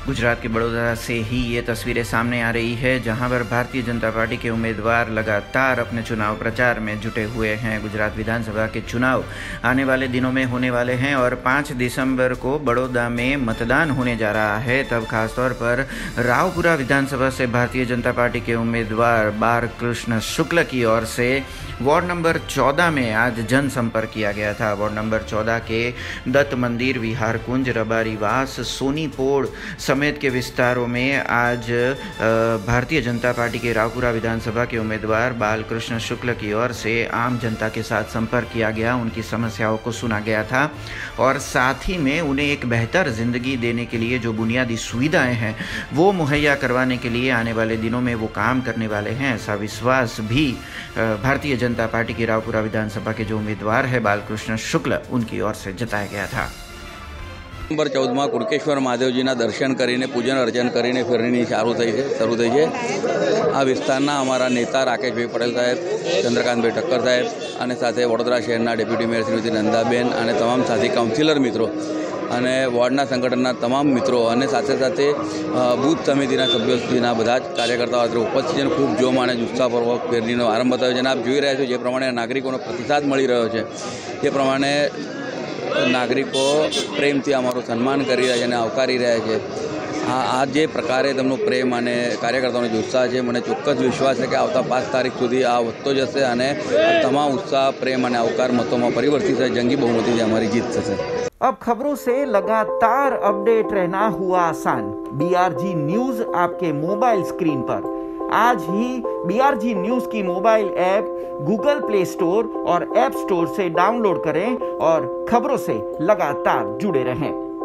गुजरात के बड़ौदा से ही ये तस्वीरें सामने आ रही है, जहां पर भारतीय जनता पार्टी के उम्मीदवार लगातार अपने चुनाव प्रचार में जुटे हुए हैं। गुजरात विधानसभा के चुनाव आने वाले दिनों में होने वाले हैं और 5 दिसंबर को बड़ौदा में मतदान होने जा रहा है। तब खासतौर पर रावपुरा विधानसभा से भारतीय जनता पार्टी के उम्मीदवार बालकृष्ण शुक्ल की ओर से वार्ड नंबर 14 में आज जनसंपर्क किया गया था। वार्ड नंबर 14 के दत्त मंदिर, विहार कुंज, रबारीवास, सोनीपोड़ समेत के विस्तारों में आज भारतीय जनता पार्टी के रावपुरा विधानसभा के उम्मीदवार बालकृष्ण शुक्ल की ओर से आम जनता के साथ संपर्क किया गया, उनकी समस्याओं को सुना गया था और साथ ही में उन्हें एक बेहतर ज़िंदगी देने के लिए जो बुनियादी सुविधाएं हैं वो मुहैया करवाने के लिए आने वाले दिनों में वो काम करने वाले हैं। ऐसा विश्वास भी भारतीय जनता पार्टी के रावपुरा विधानसभा के जो उम्मीदवार है बालकृष्ण शुक्ल, उनकी ओर से जताया गया था। नंबर 14 में कुड़केश्वर महादेवजीना दर्शन करीने पूजन अर्चन करीने फेरणी शुरू थई है। आ विस्तारना अमारा नेता राकेशभाई पटेल साहेब, चंद्रकांतभाई ठक्कर साहेब और साथ वडोदरा शहरना डेप्यूटी मेयर श्रीमती नंदाबेन और तमाम साथी काउंसिलर मित्रों અને વોર્ડના સંગઠનના તમામ મિત્રો અને સાથે સાથે બૂથ સમિતિના સભ્યોના બધા જ કાર્યકર્તાઓ અત્રે ઉપસ્થિત છે। ખૂબ જોમ અને ઉત્સાહપૂર્વક ફેરણીનો આરંભ થયો છે અને આપ જોઈ રહ્યા છો જે પ્રમાણે નાગરિકોનો પ્રતિસાદ મળી રહ્યો છે તે પ્રમાણે નાગરિકો પ્રેમથી અમારું સન્માન કરી રહ્યા છે અને આવકારી રહ્યા છે। આ જે પ્રકારે તેમનો પ્રેમ અને કાર્યકર્તાઓનો જે ઉત્સાહ છે, મને ચોક્કસ વિશ્વાસ છે કે આવતા 5 તારીખ સુધી આ વધતો જશે અને તમામ ઉત્સાહ, પ્રેમ અને આવકાર મતોમાં પરિવર્તિત થશે। જંગી બહુમતીથી અમારી જીત થશે। अब खबरों से लगातार अपडेट रहना हुआ आसान। BRG न्यूज आपके मोबाइल स्क्रीन पर। आज ही BRG न्यूज की mobile app Google play store और ऐप स्टोर से डाउनलोड करें और खबरों से लगातार जुड़े रहें।